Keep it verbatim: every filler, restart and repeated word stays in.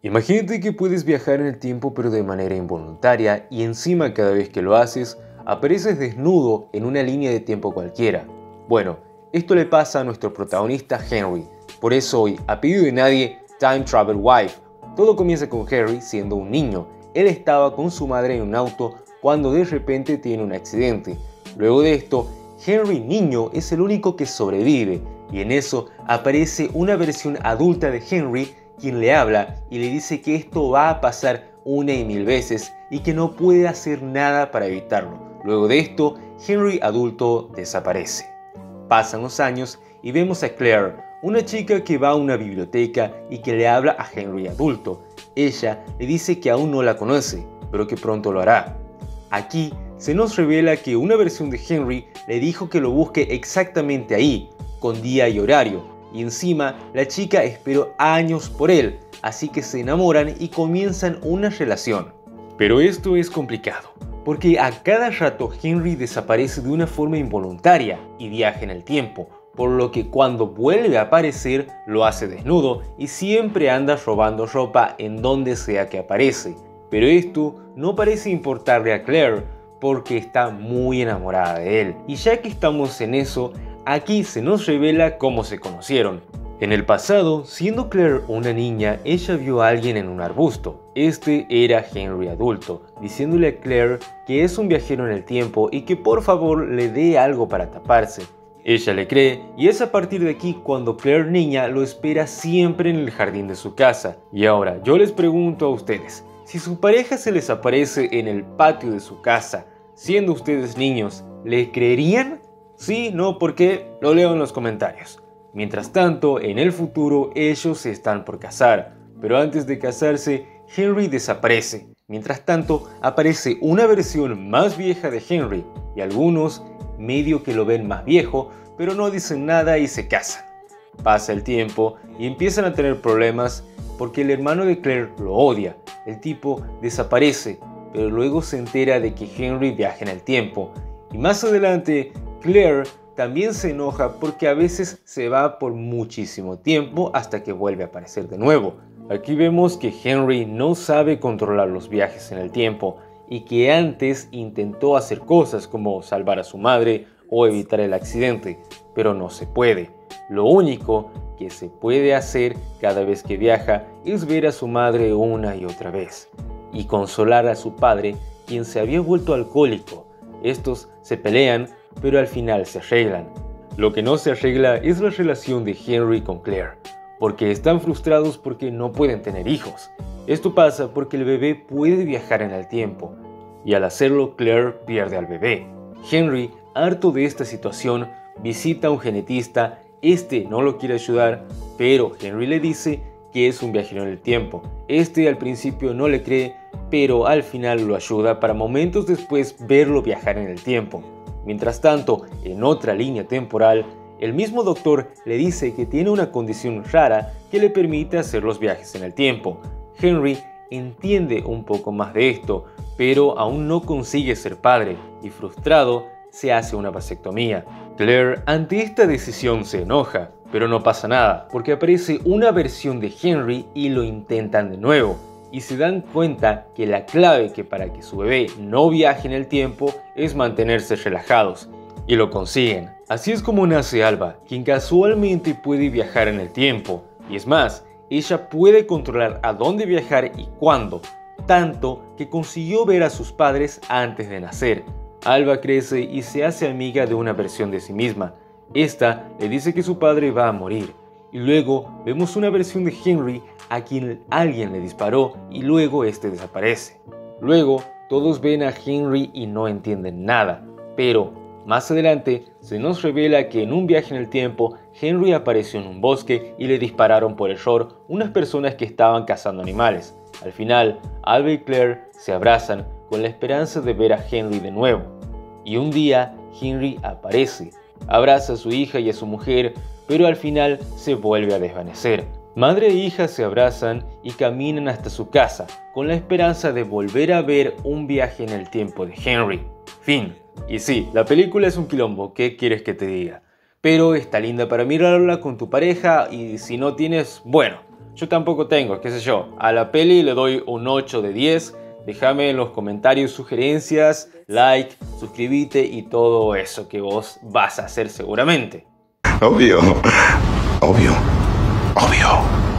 Imagínate que puedes viajar en el tiempo pero de manera involuntaria y encima cada vez que lo haces, apareces desnudo en una línea de tiempo cualquiera. Bueno, esto le pasa a nuestro protagonista Henry, por eso hoy, a pedido de nadie, Time Travel Wife. Todo comienza con Henry siendo un niño. Él estaba con su madre en un auto cuando de repente tiene un accidente. Luego de esto, Henry niño es el único que sobrevive y en eso aparece una versión adulta de Henry quien le habla y le dice que esto va a pasar una y mil veces y que no puede hacer nada para evitarlo. Luego de esto, Henry adulto desaparece. Pasan los años y vemos a Claire, una chica que va a una biblioteca y que le habla a Henry adulto. Ella le dice que aún no la conoce, pero que pronto lo hará. Aquí se nos revela que una versión de Henry le dijo que lo busque exactamente ahí, con día y horario. Y encima la chica esperó años por él, así que se enamoran y comienzan una relación. Pero esto es complicado, porque a cada rato Henry desaparece de una forma involuntaria y viaja en el tiempo, por lo que cuando vuelve a aparecer lo hace desnudo y siempre anda robando ropa en donde sea que aparece. Pero esto no parece importarle a Claire, porque está muy enamorada de él. Y ya que estamos en eso, aquí se nos revela cómo se conocieron. En el pasado, siendo Claire una niña, ella vio a alguien en un arbusto. Este era Henry adulto, diciéndole a Claire que es un viajero en el tiempo y que por favor le dé algo para taparse. Ella le cree y es a partir de aquí cuando Claire niña lo espera siempre en el jardín de su casa. Y ahora yo les pregunto a ustedes, si su pareja se les aparece en el patio de su casa, siendo ustedes niños, ¿le creerían? Sí, no, ¿por qué? Lo leo en los comentarios. Mientras tanto, en el futuro ellos se están por casar, pero antes de casarse, Henry desaparece. Mientras tanto, aparece una versión más vieja de Henry y algunos medio que lo ven más viejo, pero no dicen nada y se casan. Pasa el tiempo y empiezan a tener problemas porque el hermano de Claire lo odia. El tipo desaparece, pero luego se entera de que Henry viaja en el tiempo. Y más adelante, Claire también se enoja porque a veces se va por muchísimo tiempo hasta que vuelve a aparecer de nuevo. Aquí vemos que Henry no sabe controlar los viajes en el tiempo y que antes intentó hacer cosas como salvar a su madre o evitar el accidente, pero no se puede. Lo único que se puede hacer cada vez que viaja es ver a su madre una y otra vez y consolar a su padre, quien se había vuelto alcohólico. Estos se pelean, pero al final se arreglan. Lo que no se arregla es la relación de Henry con Claire, porque están frustrados porque no pueden tener hijos. Esto pasa porque el bebé puede viajar en el tiempo, y al hacerlo Claire pierde al bebé. Henry, harto de esta situación, visita a un genetista. Este no lo quiere ayudar, pero Henry le dice que es un viajero en el tiempo. Este al principio no le cree, pero al final lo ayuda para momentos después verlo viajar en el tiempo. Mientras tanto, en otra línea temporal, el mismo doctor le dice que tiene una condición rara que le permite hacer los viajes en el tiempo. Henry entiende un poco más de esto, pero aún no consigue ser padre y frustrado se hace una vasectomía. Claire ante esta decisión se enoja, pero no pasa nada porque aparece una versión de Henry y lo intentan de nuevo. Y se dan cuenta que la clave que para que su bebé no viaje en el tiempo es mantenerse relajados, y lo consiguen. Así es como nace Alba, quien casualmente puede viajar en el tiempo, y es más, ella puede controlar a dónde viajar y cuándo, tanto que consiguió ver a sus padres antes de nacer. Alba crece y se hace amiga de una versión de sí misma. Esta le dice que su padre va a morir, y luego vemos una versión de Henry a quien alguien le disparó y luego este desaparece. Luego todos ven a Henry y no entienden nada, pero más adelante se nos revela que en un viaje en el tiempo Henry apareció en un bosque y le dispararon por error unas personas que estaban cazando animales. Al final, Alba y Claire se abrazan con la esperanza de ver a Henry de nuevo. Y un día Henry aparece, abraza a su hija y a su mujer, pero al final se vuelve a desvanecer. Madre e hija se abrazan y caminan hasta su casa, con la esperanza de volver a ver un viaje en el tiempo de Henry. Fin. Y sí, la película es un quilombo, ¿qué quieres que te diga? Pero está linda para mirarla con tu pareja y si no tienes, bueno, Yo tampoco tengo, qué sé yo. A la peli le doy un ocho de diez. Déjame en los comentarios sugerencias, like, suscríbete y todo eso que vos vas a hacer seguramente. Obvio, obvio, obvio.